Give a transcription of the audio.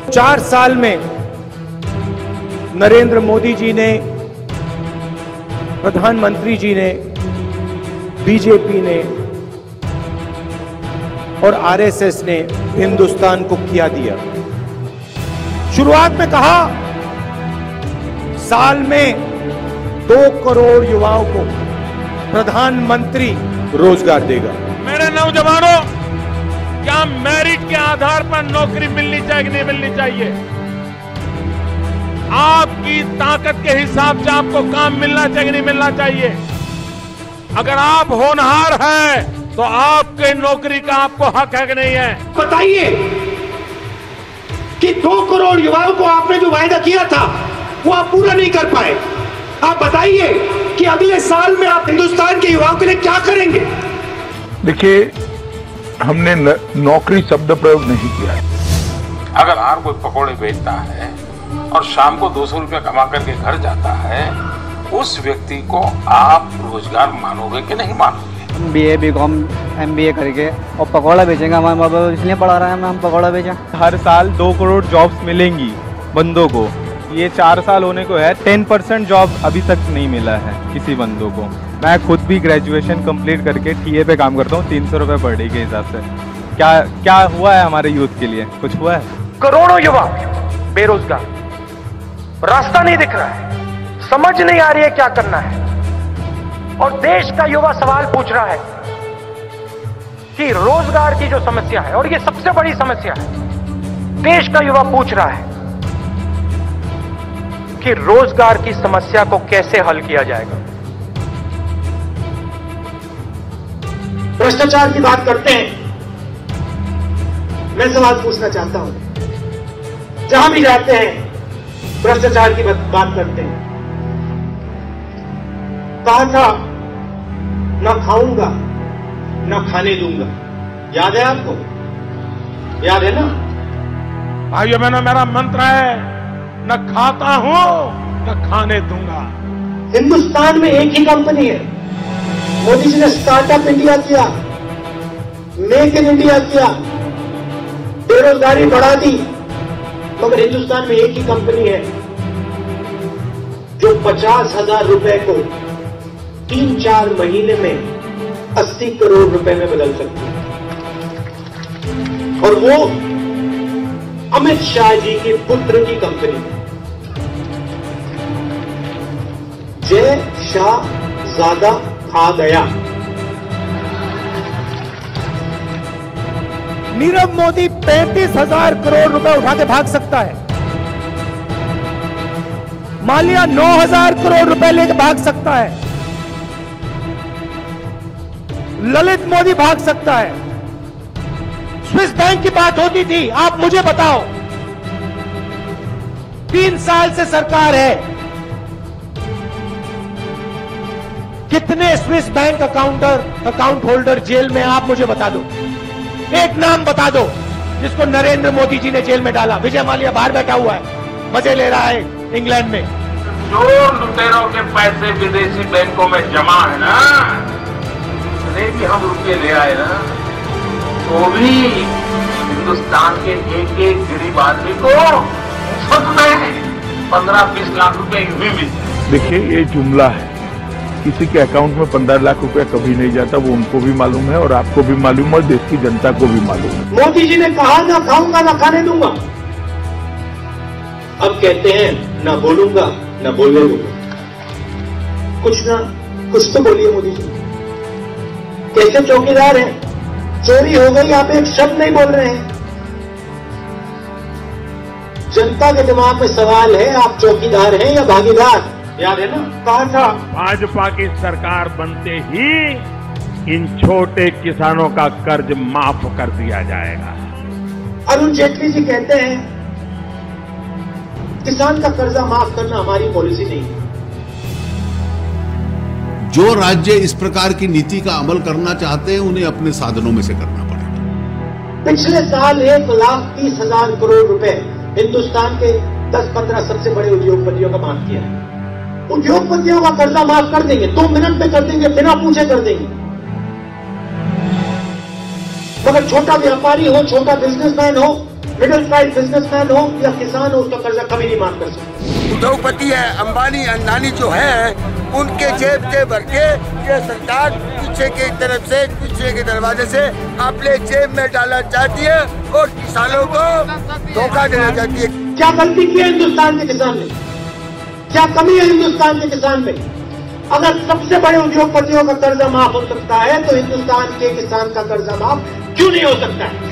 4 साल में नरेंद्र मोदी जी ने, प्रधानमंत्री जी ने, बीजेपी ने और आरएसएस ने हिंदुस्तान को क्या दिया। शुरुआत में कहा साल में 2 करोड़ युवाओं को प्रधानमंत्री रोजगार देगा। मेरे नौजवानों, क्या मेरिट के आधार पर नौकरी मिलनी चाहिए कि नहीं मिलनी चाहिए? आपकी ताकत के हिसाब से आपको काम मिलना चाहिए कि नहीं मिलना चाहिए? अगर आप होनहार हैं तो आपके नौकरी का आपको हक है कि नहीं है? बताइए कि 2 करोड़ युवाओं को आपने जो वायदा किया था वो आप पूरा नहीं कर पाए। आप बताइए कि अगले साल में आप हिंदुस्तान के युवाओं के लिए क्या करेंगे? देखिए, हमने नौकरी शब्द प्रयोग नहीं किया है। अगर आप कोई पकौड़े बेचता है और शाम को 200 रुपया कमा करके घर जाता है, उस व्यक्ति को आप रोजगार मानोगे कि नहीं मानोगे? BA BCom MBA करके और पकौड़ा बेचेंगे। हमारे माँ बाप इसलिए पढ़ा रहे हैं हम पकौड़ा बेचें। हर साल 2 करोड़ जॉब्स मिलेंगी बंदों को। ये 4 साल होने को है, 10% जॉब अभी तक नहीं मिला है किसी बंदों को। मैं खुद भी ग्रेजुएशन कंप्लीट करके TA पे काम करता हूँ, 300 रुपये पर डे के हिसाब से। क्या हुआ है हमारे यूथ के लिए? कुछ हुआ है? करोड़ों युवा बेरोजगार, रास्ता नहीं दिख रहा है, समझ नहीं आ रही है क्या करना है। और देश का युवा सवाल पूछ रहा है कि रोजगार की जो समस्या है, और ये सबसे बड़ी समस्या है, देश का युवा पूछ रहा है कि रोजगार की समस्या को कैसे हल किया जाएगा। भ्रष्टाचार की बात करते हैं, मैं सवाल पूछना चाहता हूं। जहां भी जाते हैं भ्रष्टाचार की बात करते हैं। कहा था ना खाऊंगा ना खाने दूंगा, याद है आपको? याद है ना? भाइयों बहनों, मेरा मंत्र है, न खाता हूं न खाने दूंगा। हिंदुस्तान में एक ही कंपनी है। मोदी जी ने स्टार्टअप इंडिया किया, मेक इन इंडिया किया, बेरोजगारी बढ़ा दी, मगर हिंदुस्तान में एक ही कंपनी है जो 50,000 रुपए को 3-4 महीने में 80 करोड़ रुपए में बदल सकती है। और वो अमित शाह जी के पुत्र की कंपनी, जय शाह ज्यादा खा गया। नीरव मोदी 35,000 करोड़ रुपए उठा के भाग सकता है। माल्या 9,000 करोड़ रुपए लेके भाग सकता है। ललित मोदी भाग सकता है। स्विस बैंक की बात होती थी, आप मुझे बताओ, 3 साल से सरकार है, कितने Swiss bank account holder jail में? आप मुझे बता दो, एक नाम बता दो जिसको नरेंद्र मोदी जी ने जेल में डाला। विजय माल्या बाहर बैठा हुआ है, मजे ले रहा है इंग्लैंड में। जो लुटेरों के पैसे विदेशी बैंकों में जमा है ना, भी हम रुपये ले आए ना, तो भी हिंदुस्तान के एक गरीब आदमी को मुफ्त में 15-20 लाख रुपए यूं ही मिलते। देखिए, ये जुमला है, किसी के अकाउंट में 15 लाख रुपया कभी नहीं जाता। वो उनको भी मालूम है और आपको भी मालूम है और देश की जनता को भी मालूम है। मोदी जी ने कहा ना खाऊंगा ना खाने दूंगा, अब कहते हैं ना बोलूंगा ना बोलने दूंगा। कुछ तो बोलिए मोदी जी। कैसे चौकीदार हैं? चोरी हो गई, आप एक शब्द नहीं बोल रहे हैं। जनता के दिमाग में सवाल है, आप चौकीदार हैं या भागीदार? याद है ना? कहा था भाजपा की सरकार बनते ही इन छोटे किसानों का कर्ज माफ कर दिया जाएगा। अरुण जेटली जी कहते हैं किसान का कर्जा माफ करना हमारी पॉलिसी नहीं है। जो राज्य इस प्रकार की नीति का अमल करना चाहते हैं, उन्हें अपने साधनों में से करना पड़ेगा। पिछले साल 1,30,000 करोड़ रुपए हिंदुस्तान के 10-15 सबसे बड़े उद्योगपतियों का माफ किया है। उद्योगपतियों का कर्जा माफ कर देंगे, 2 मिनट में कर देंगे, बिना पूछे कर देंगे। मगर छोटा व्यापारी हो, छोटा बिजनेसमैन हो, मिडिल प्राइस बिजनेसमैन हो या किसान हो, उसका कर्जा कभी नहीं माफ कर सकते। उद्योगपति है, अंबानी अंडानी जो है, उनके जेब से भर के ये सरकार पीछे की तरफ से, पीछे के दरवाजे से अपने जेब में डालना चाहती है और किसानों को धोखा देना चाहती है। क्या गलती की है हिंदुस्तान के किसान ने? क्या कमी है हिंदुस्तान के किसान में? अगर सबसे बड़े उद्योगपतियों का कर्जा माफ हो सकता है तो हिंदुस्तान के किसान का कर्जा माफ क्यों नहीं हो सकता है?